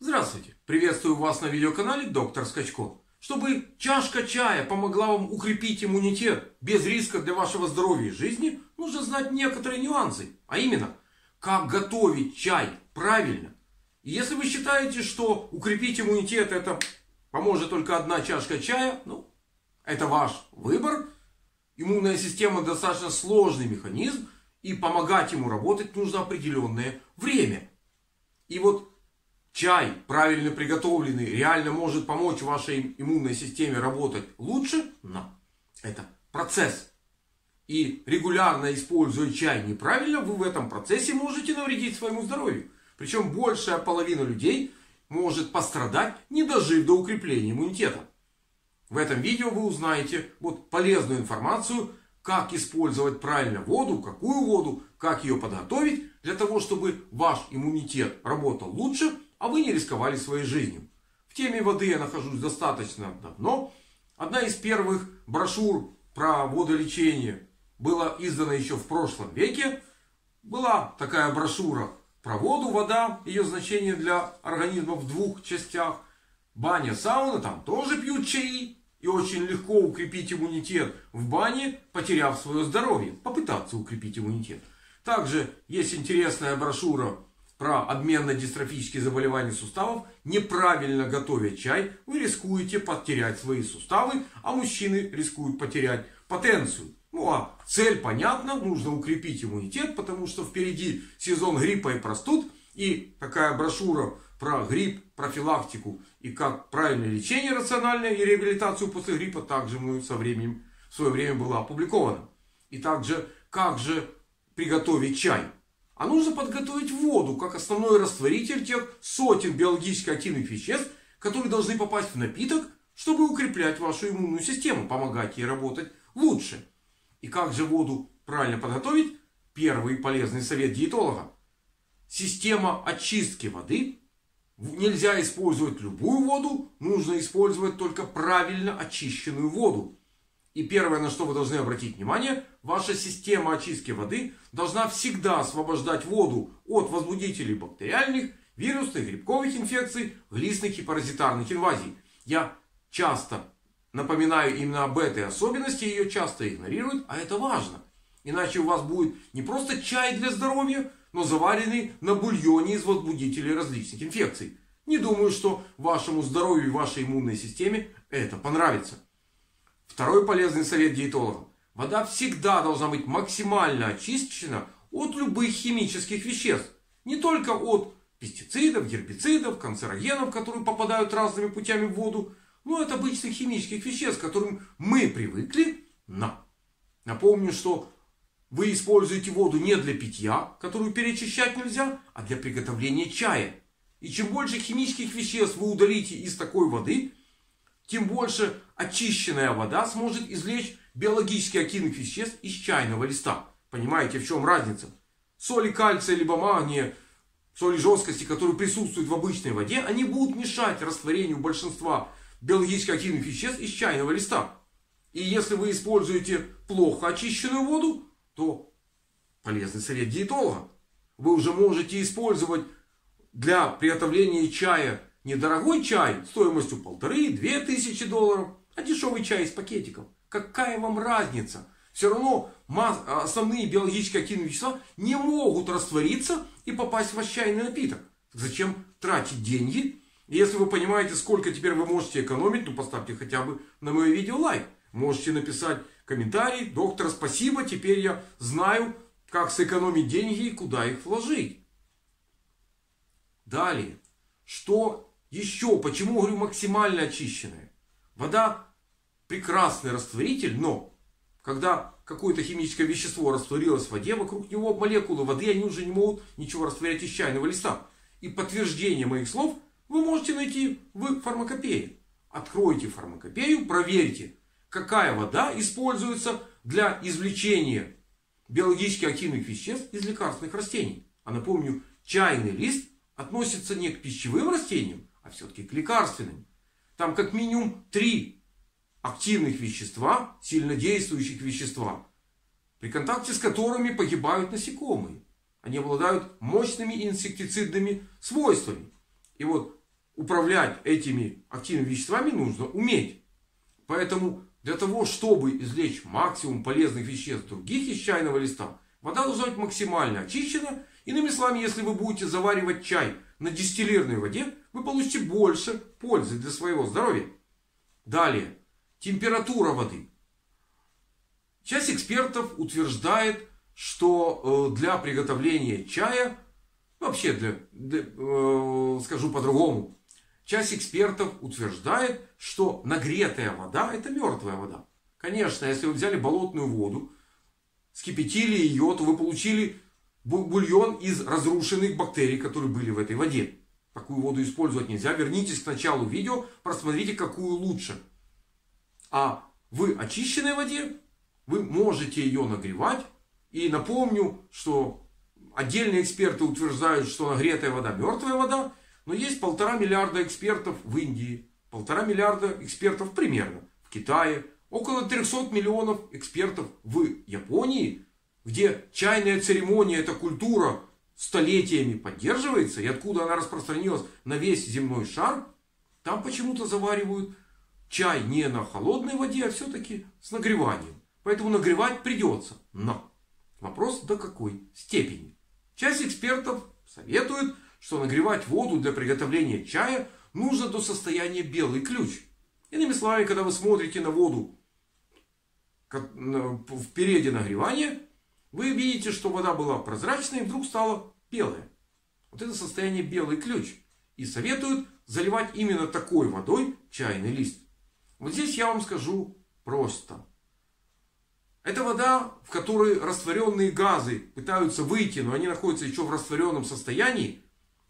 Здравствуйте! Приветствую вас на видеоканале Доктор Скачко. Чтобы чашка чая помогла вам укрепить иммунитет без риска для вашего здоровья и жизни, нужно знать некоторые нюансы. А именно, как готовить чай правильно. И если вы считаете, что укрепить иммунитет это поможет только одна чашка чая, это ваш выбор. Иммунная система достаточно сложный механизм, и помогать ему работать нужно определенное время. И вот чай, правильно приготовленный, реально может помочь вашей иммунной системе работать лучше, но это процесс. И регулярно используя чай неправильно, вы в этом процессе можете навредить своему здоровью. Причем большая половина людей может пострадать, не дожив до укрепления иммунитета. В этом видео вы узнаете полезную информацию, как использовать правильно воду, какую воду, как ее подготовить, для того, чтобы ваш иммунитет работал лучше, а вы не рисковали своей жизнью. В теме воды я нахожусь достаточно давно. Одна из первых брошюр про водолечение была издана еще в прошлом веке. Была такая брошюра про воду, вода, ее значение для организма в двух частях. Баня, сауна, там тоже пьют чаи. И очень легко укрепить иммунитет в бане, потеряв свое здоровье. Попытаться укрепить иммунитет. Также есть интересная брошюра про обменно-дистрофические заболевания суставов. Неправильно готовя чай, вы рискуете потерять свои суставы, а мужчины рискуют потерять потенцию. А цель понятна, нужно укрепить иммунитет, потому что впереди сезон гриппа и простуд. И такая брошюра про грипп, профилактику и как правильное лечение рациональное и реабилитацию после гриппа также в свое время была опубликована. И также, как же приготовить чай? А нужно подготовить воду как основной растворитель тех сотен биологически активных веществ, которые должны попасть в напиток, чтобы укреплять вашу иммунную систему, помогать ей работать лучше. И как же воду правильно подготовить? Первый полезный совет диетолога. Система очистки воды. Нельзя использовать любую воду, нужно использовать только правильно очищенную воду. И первое, на что вы должны обратить внимание, ваша система очистки воды должна всегда освобождать воду от возбудителей бактериальных, вирусных, грибковых инфекций, глистных и паразитарных инвазий. Я часто напоминаю именно об этой особенности, ее часто игнорируют, а это важно. Иначе у вас будет не просто чай для здоровья, но заваренный на бульоне из возбудителей различных инфекций. Не думаю, что вашему здоровью и вашей иммунной системе это понравится. Второй полезный совет диетолога. Вода всегда должна быть максимально очищена от любых химических веществ. Не только от пестицидов, гербицидов, канцерогенов, которые попадают разными путями в воду, но и от обычных химических веществ, к которым мы привыкли. Напомню, что вы используете воду не для питья, которую перечищать нельзя, а для приготовления чая. И чем больше химических веществ вы удалите из такой воды, тем больше очищенная вода сможет извлечь биологически активных веществ из чайного листа. Понимаете, в чем разница? Соли кальция либо магния, соли жесткости, которые присутствуют в обычной воде, они будут мешать растворению большинства биологически активных веществ из чайного листа. И если вы используете плохо очищенную воду, то полезный совет диетолога. Вы уже можете использовать для приготовления чая недорогой чай стоимостью 1500–2000 долларов, а дешевый чай из пакетиков. Какая вам разница? Все равно основные биологически активные вещества не могут раствориться и попасть в ваш чайный напиток. Зачем тратить деньги? Если вы понимаете, сколько теперь вы можете экономить, то поставьте хотя бы на мое видео лайк. Можете написать комментарий: доктор, спасибо, теперь я знаю, как сэкономить деньги и куда их вложить. Далее, что еще? Почему говорю максимально очищенная? Вода прекрасный растворитель, но когда какое-то химическое вещество растворилось в воде, вокруг него молекулы воды, они уже не могут ничего растворять из чайного листа. И подтверждение моих слов вы можете найти в фармакопее. Откройте фармакопею, проверьте, какая вода используется для извлечения биологически активных веществ из лекарственных растений. А напомню, чайный лист относится не к пищевым растениям, а все-таки к лекарственным. Там как минимум 3 активных вещества, сильнодействующих вещества, при контакте с которыми погибают насекомые. Они обладают мощными инсектицидными свойствами. И вот управлять этими активными веществами нужно уметь. Поэтому для того, чтобы извлечь максимум полезных веществ других из чайного листа, вода должна быть максимально очищена. Иными словами, если вы будете заваривать чай на дистиллированной воде, вы получите больше пользы для своего здоровья. Далее. Температура воды. Часть экспертов утверждает, что для приготовления чая, вообще скажу по-другому, часть экспертов утверждает, что нагретая вода — это мертвая вода. Конечно, если вы взяли болотную воду, вскипятили ее, то вы получили бульон из разрушенных бактерий, которые были в этой воде. Такую воду использовать нельзя. Вернитесь к началу видео, просмотрите, какую лучше. А в очищенной воде вы можете ее нагревать. И напомню, что отдельные эксперты утверждают, что нагретая вода — мертвая вода. Но есть 1,5 миллиарда экспертов в Индии, 1,5 миллиарда экспертов примерно в Китае, около 300 миллионов экспертов в Японии, где чайная церемония, эта культура столетиями поддерживается, и откуда она распространилась на весь земной шар. Там почему-то заваривают чай не на холодной воде, а все-таки с нагреванием. Поэтому нагревать придется. Но вопрос до какой степени. Часть экспертов советует, что нагревать воду для приготовления чая нужно до состояния белый ключ. Иными словами, когда вы смотрите на воду в периоде нагревания, вы видите, что вода была прозрачной и вдруг стала белая. Вот это состояние белый ключ. И советуют заливать именно такой водой чайный лист. Вот здесь я вам скажу просто. Это вода, в которой растворенные газы пытаются выйти, но они находятся еще в растворенном состоянии.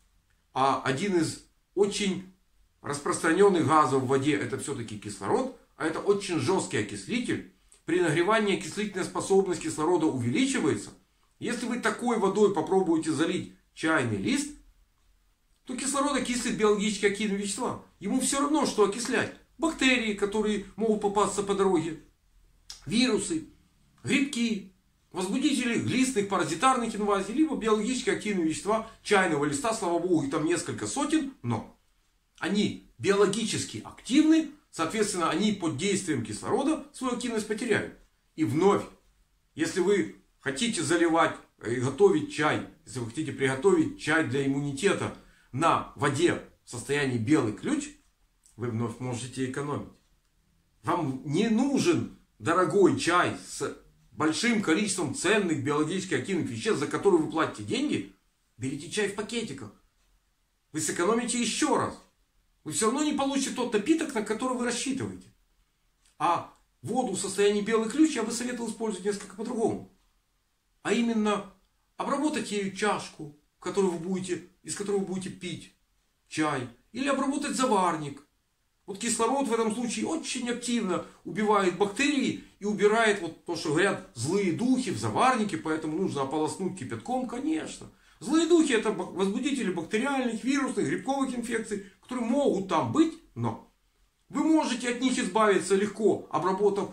А один из очень распространенных газов в воде — это все-таки кислород. А это очень жесткий окислитель. При нагревании окислительная способность кислорода увеличивается. Если вы такой водой попробуете залить чайный лист, то кислород окислит биологически активные вещества. Ему все равно, что окислять. Бактерии, которые могут попасться по дороге, вирусы, грибки, возбудители глистных паразитарных инвазий, либо биологически активные вещества чайного листа. Слава богу, их там несколько сотен, но они биологически активны. Соответственно, они под действием кислорода свою активность потеряют. И вновь, если вы хотите заливать и готовить чай, если вы хотите приготовить чай для иммунитета на воде в состоянии белый ключ, вы вновь можете экономить. Вам не нужен дорогой чай с большим количеством ценных биологически активных веществ, за которые вы платите деньги. Берите чай в пакетиках. Вы сэкономите еще раз. Вы все равно не получите тот напиток, на который вы рассчитываете. А воду в состоянии белый ключ я бы советовал использовать несколько по-другому. А именно, обработать ею чашку, из которой вы будете пить чай. Или обработать заварник. Вот кислород в этом случае очень активно убивает бактерии и убирает вот то, что говорят, злые духи в заварнике. Поэтому нужно ополоснуть кипятком, конечно. Злые духи — это возбудители бактериальных, вирусных, грибковых инфекций, которые могут там быть, но вы можете от них избавиться легко, обработав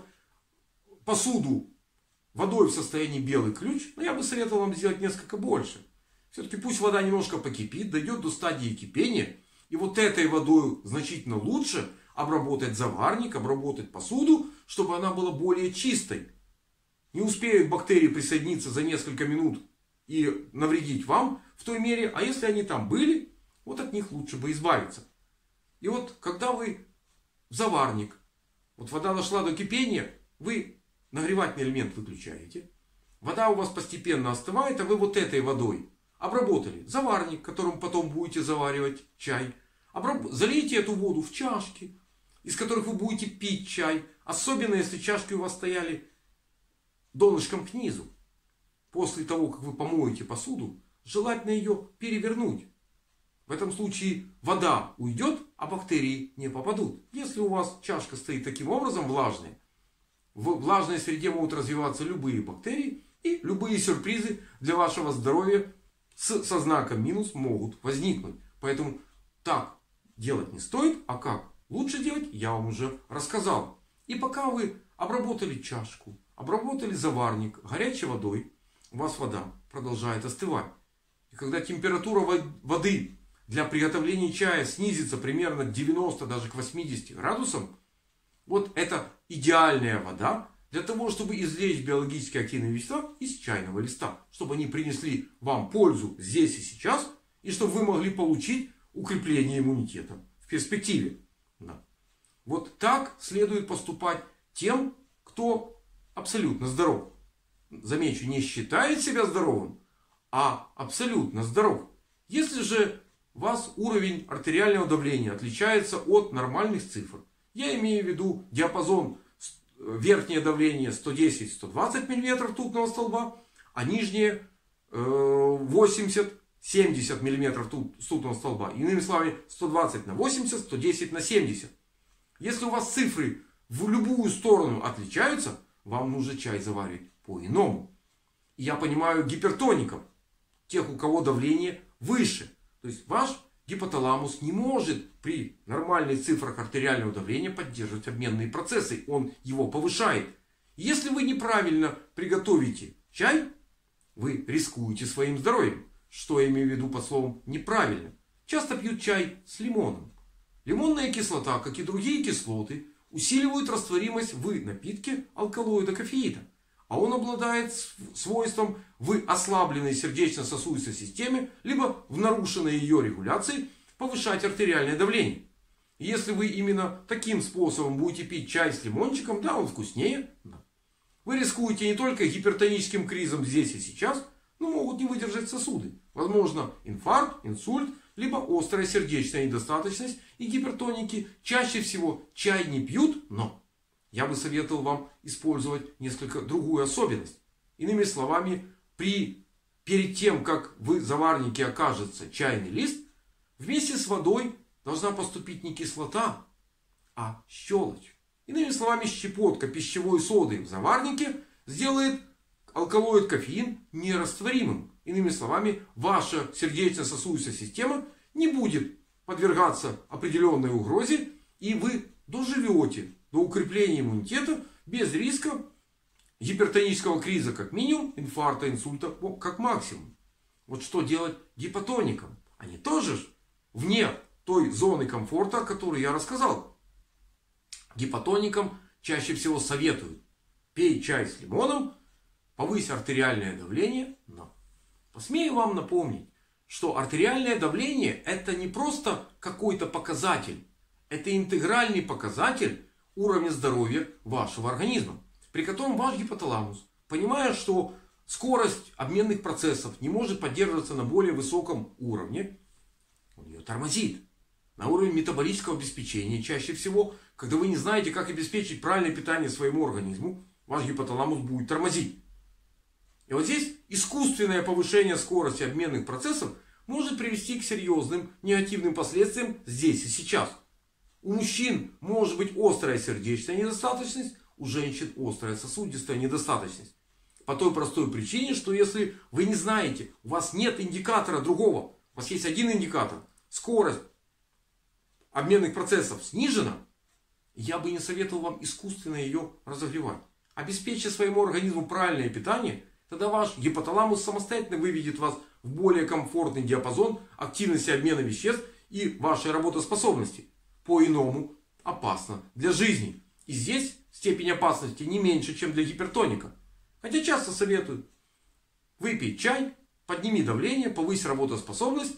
посуду водой в состоянии белый ключ. Но я бы советовал вам сделать несколько больше. Все-таки пусть вода немножко покипит, дойдет до стадии кипения. И вот этой водой значительно лучше обработать заварник, обработать посуду, чтобы она была более чистой. Не успеют бактерии присоединиться за несколько минут и навредить вам в той мере. А если они там были, вот от них лучше бы избавиться. И вот когда вы в заварник, вот вода дошла до кипения, вы нагревательный элемент выключаете. Вода у вас постепенно остывает, а вы вот этой водой обработали заварник, которым потом будете заваривать чай. Залейте эту воду в чашки, из которых вы будете пить чай. Особенно если чашки у вас стояли донышком к низу. После того, как вы помоете посуду, желательно ее перевернуть. В этом случае вода уйдет, а бактерии не попадут. Если у вас чашка стоит таким образом влажная, в влажной среде могут развиваться любые бактерии. И любые сюрпризы для вашего здоровья со знаком минус могут возникнуть. Поэтому так делать не стоит. А как лучше делать, я вам уже рассказал. И пока вы обработали чашку, обработали заварник горячей водой, у вас вода продолжает остывать. И когда температура воды для приготовления чая снизится примерно к 90, даже к 80 градусам, вот это идеальная вода для того, чтобы извлечь биологически активные вещества из чайного листа. Чтобы они принесли вам пользу здесь и сейчас. И чтобы вы могли получить укрепление иммунитета в перспективе. Да. Вот так следует поступать тем, кто абсолютно здоров. Замечу, не считает себя здоровым, а абсолютно здоров. Если же у вас уровень артериального давления отличается от нормальных цифр, я имею в виду диапазон верхнее давление 110-120 мм ртутного столба, а нижнее 80-70 мм ртутного столба. Иными словами, 120 на 80, 110 на 70. Если у вас цифры в любую сторону отличаются, вам нужно чай заваривать по-иному. И я понимаю гипертоников, тех, у кого давление выше. То есть ваш гипоталамус не может при нормальных цифрах артериального давления поддерживать обменные процессы. Он его повышает. Если вы неправильно приготовите чай, вы рискуете своим здоровьем. Что я имею в виду под словом неправильно? Часто пьют чай с лимоном. Лимонная кислота, как и другие кислоты, усиливают растворимость в напитке алкалоида кофеина. А он обладает свойством в ослабленной сердечно-сосудистой системе, либо в нарушенной ее регуляции, повышать артериальное давление. И если вы именно таким способом будете пить чай с лимончиком, да, он вкуснее. Да. Вы рискуете не только гипертоническим кризом здесь и сейчас, но могут не выдержать сосуды. Возможно инфаркт, инсульт, либо острая сердечная недостаточность. И гипертоники чаще всего чай не пьют, но я бы советовал вам использовать несколько другую особенность. Иными словами, перед тем, как в заварнике окажется чайный лист, вместе с водой должна поступить не кислота, а щелочь. Иными словами, щепотка пищевой соды в заварнике сделает алкалоид кофеин нерастворимым. Иными словами, ваша сердечно-сосудистая система не будет подвергаться определенной угрозе, и вы доживете до укрепления иммунитета без риска гипертонического криза как минимум, инфаркта, инсульта как максимум. Вот что делать гипотоникам? Они тоже вне той зоны комфорта, о которой я рассказал. Гипотоникам чаще всего советуют: пей чай с лимоном, повысь артериальное давление. Но посмею вам напомнить, что артериальное давление это не просто какой-то показатель. Это интегральный показатель уровня здоровья вашего организма. При котором ваш гипоталамус, понимая, что скорость обменных процессов не может поддерживаться на более высоком уровне, он ее тормозит. На уровень метаболического обеспечения чаще всего, когда вы не знаете, как обеспечить правильное питание своему организму, ваш гипоталамус будет тормозить. И вот здесь искусственное повышение скорости обменных процессов может привести к серьезным негативным последствиям здесь и сейчас. У мужчин может быть острая сердечная недостаточность, у женщин острая сосудистая недостаточность. По той простой причине, что если вы не знаете, у вас нет индикатора другого, у вас есть один индикатор, скорость обменных процессов снижена, я бы не советовал вам искусственно ее разогревать. Обеспечьте своему организму правильное питание, тогда ваш гипоталамус самостоятельно выведет вас в более комфортный диапазон активности обмена веществ и вашей работоспособности. По-иному опасно для жизни. И здесь степень опасности не меньше, чем для гипертоника. Хотя часто советуют: выпей чай, подними давление, повысь работоспособность.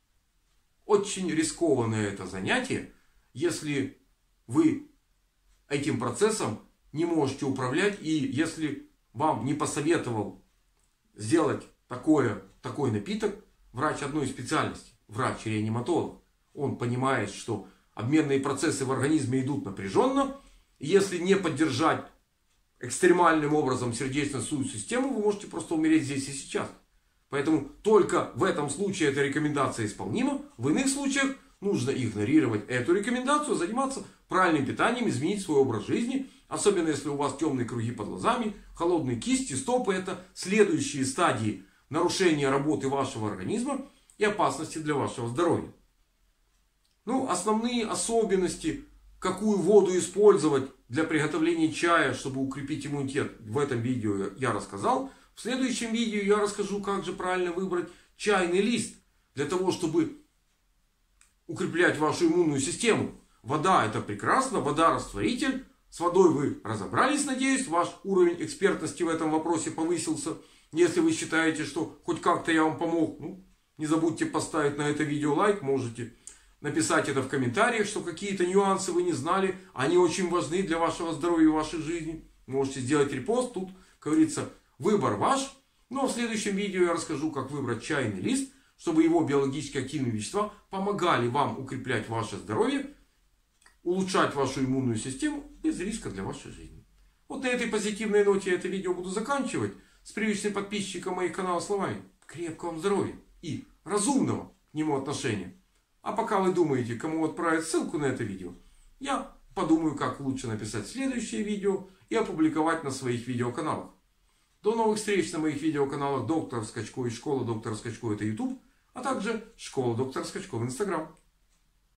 Очень рискованное это занятие, если вы этим процессом не можете управлять. И если вам не посоветовал сделать такой напиток врач одной специальности, врач-реаниматолог, он понимает, что обменные процессы в организме идут напряженно. Если не поддержать экстремальным образом сердечно-сосудистую систему, вы можете просто умереть здесь и сейчас. Поэтому только в этом случае эта рекомендация исполнима. В иных случаях нужно игнорировать эту рекомендацию, заниматься правильным питанием, изменить свой образ жизни. Особенно если у вас темные круги под глазами, холодные кисти, стопы. Это следующие стадии нарушения работы вашего организма и опасности для вашего здоровья. Ну, основные особенности, какую воду использовать для приготовления чая, чтобы укрепить иммунитет, в этом видео я рассказал. В следующем видео я расскажу, как же правильно выбрать чайный лист, для того, чтобы укреплять вашу иммунную систему. Вода — это прекрасно, вода — растворитель. С водой вы разобрались, надеюсь, ваш уровень экспертности в этом вопросе повысился. Если вы считаете, что хоть как-то я вам помог, не забудьте поставить на это видео лайк, можете написать это в комментариях, что какие-то нюансы вы не знали, они очень важны для вашего здоровья и вашей жизни. Можете сделать репост, тут, как говорится, выбор ваш. Ну а в следующем видео я расскажу, как выбрать чайный лист, чтобы его биологически активные вещества помогали вам укреплять ваше здоровье, улучшать вашу иммунную систему без риска для вашей жизни. Вот на этой позитивной ноте я это видео буду заканчивать. С привычным подписчиком моих каналов словами: крепкого вам здоровья и разумного к нему отношения. А пока вы думаете, кому отправить ссылку на это видео, я подумаю, как лучше написать следующее видео и опубликовать на своих видеоканалах. До новых встреч на моих видеоканалах Доктор Скачко и Школа Доктора Скачко — это YouTube, а также Школа Доктора Скачко в Instagram.